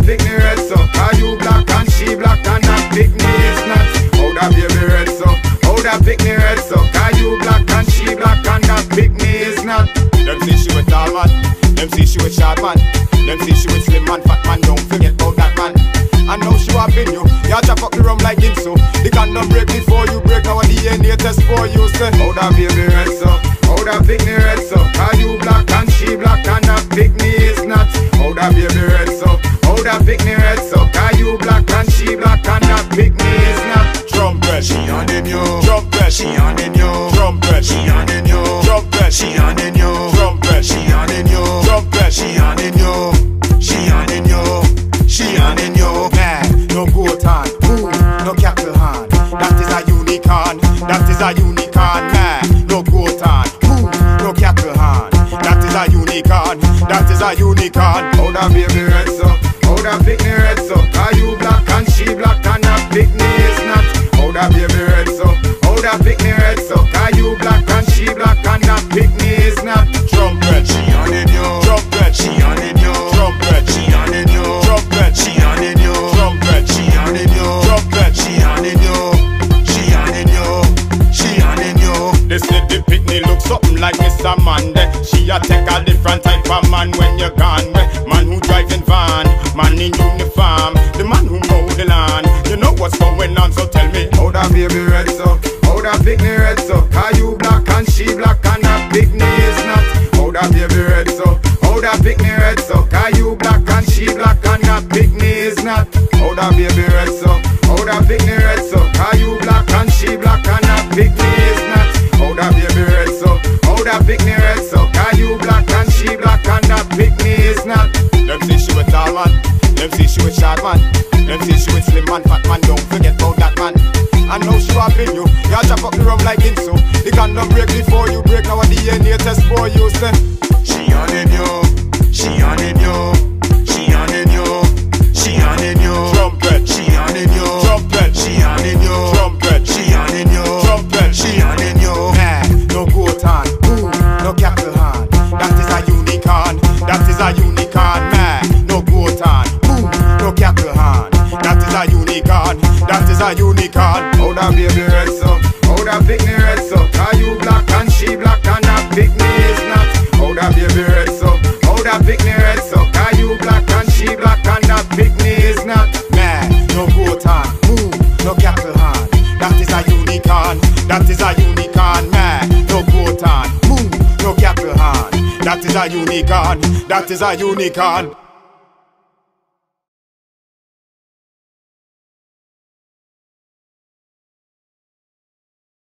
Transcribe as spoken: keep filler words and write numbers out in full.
picnic red so? Cause you black and she black and that picnic is not. How that baby red so? How that picnic red so? Cause you black and she black and that picnic is not. Them see she with tall man, them see she with short man, them see she with slim man, fat man, don't forget about that man. I know she have been you, you chop up the rum like Ginso. The condom break before you break, now a D N A test for you say. How that baby red so? How that picnic red so? Cause you black and she black and that picnic is not. How that baby red so? How that picnic red so? Cause you black and she black and that picnic is not. Trumpet, she on in you. Trumpet, she on in you. Trumpet, she on in you. Trumpet, she on in you. Trumpet, she on in you. Trumpet, she on in you. She on in you. She on in you. Nah, no goat hand, ooh, no cattle hand. That is a unicorn. That is a unicorn. Nah, no goat hand, ooh, no cattle hand. That is a unicorn. That is a unicorn. How that baby red so? How that picnic red so? Cause you black and she black and that picnic is not. How that baby red so? How that picnic red so? Cause you black and she black and that picnic is not. Trumpet, she on in you. Trumpet, she on in you. Trumpet, she on in you. Trumpet, she on in you. Trumpet, she on in you. Trumpet, she on in you. She on in you. She on in you. This little picnic look something like Mister Monday. She a take a different type of man when you're gone. Man who driving van, man in uniform, the man who mow the land. You know what's going on, so tell me. How that baby red so? How that picnic red so? Cause you black and she black and that picnic is not. How that baby red so? How that picnic red so? Cause you black and she black and that picnic is not. How that baby red so? How that picnic red so? Cause you black and she black and that picnic is not. How that baby red so? How that picnic red so? Cause you black and she black and that picnic is not. Them see she with tall man, them see she with short man, them see she with slim man, fat man, don't forget about that man. I know she have been you, you chop up the rum like Ginso. The condom break before you break, now a D N A test for you say. She on in you, she on in you, she on in you, she on in you. Trumpet, she on in you. Trumpet, she on in you. Trumpet, she on in you. Trumpet, she on in you. Nah, no goat hand, ooh, no cattle hand. That is a unicorn. That is a unicorn. Nah, no goat hand, ooh, no cattle hand. That is a unicorn. That is a unicorn. How that baby red so? How that picnic red so? Cause you black and she black and that picnic is not. How that baby red so? How that picnic red so? Cause you black and she black and that picnic is not. Nah, no goat hand, ooh, no cattle hand. That is a unicorn. That is a unicorn. Nah, no goat hand, ooh, no cattle hand. That is a unicorn. That is a unicorn.